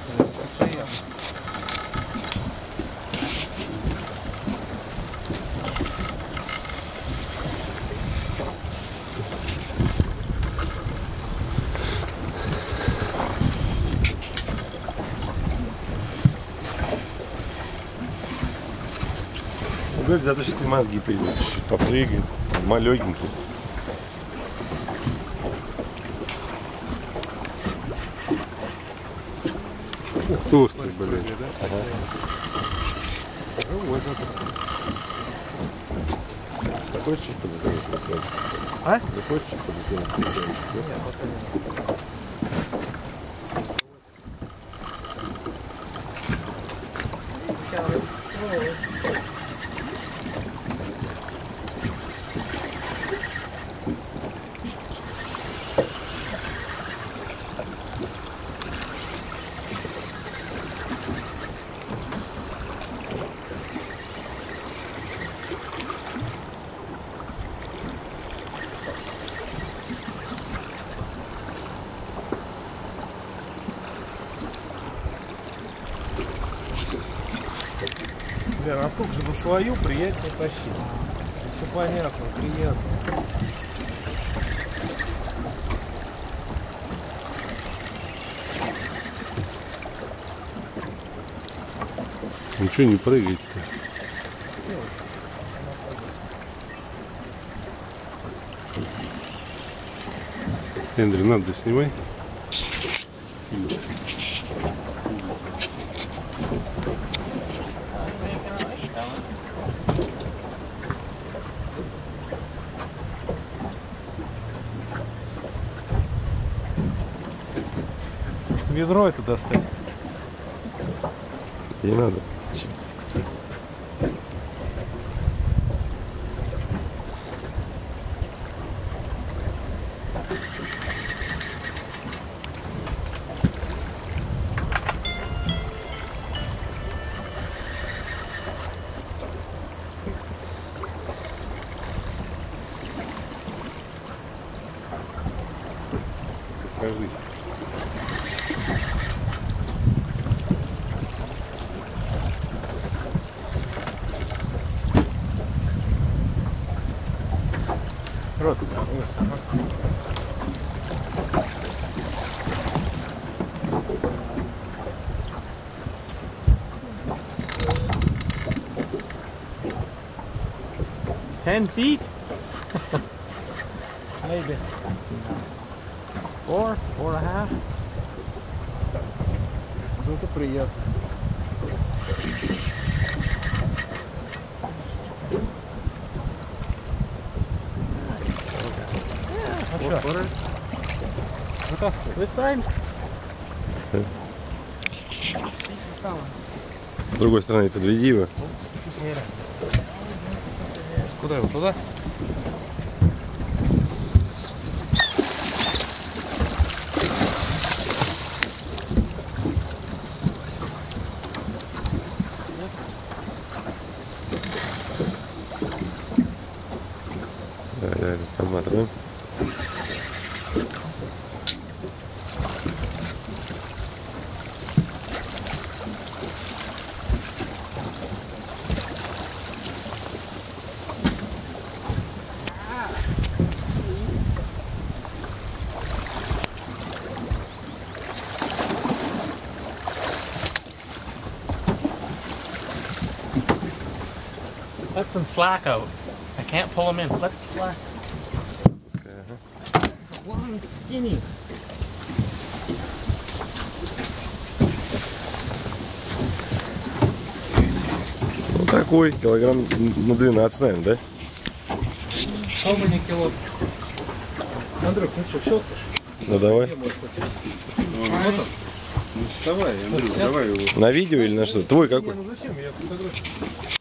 Говорит, зато что ты мозги придут, попрыгает, малёгенький. Ух ты, блин. Ага. Захочешь чуть подзатянуть? А? Захочешь чуть подзатянуть? Нет, пока нет. Бля, насколько же на свою приятнее тащить. Все понятно, приятно. Ничего не прыгает-то. Эндрю, надо снимай. Может, ведро это достать? Не надо. Покажи. Рот. Ten feet? Maybe. 4, 4.5. Зато приятно. А что? Вытаскивай. This side? С другой стороны подведи его. Куда его? Туда? Да, посмотрим. Let them slack out. I can't pull them in. Let's slack. Long, skinny. Ну такой, килограмм на 12, наверное, да? Сколько кило? Андрюх, ну что, щелкаешь? Ну давай. Вот он. Ну вставай, Андрюх, давай его. На видео или на что? Твой какой? Ну зачем? Я фотографирую.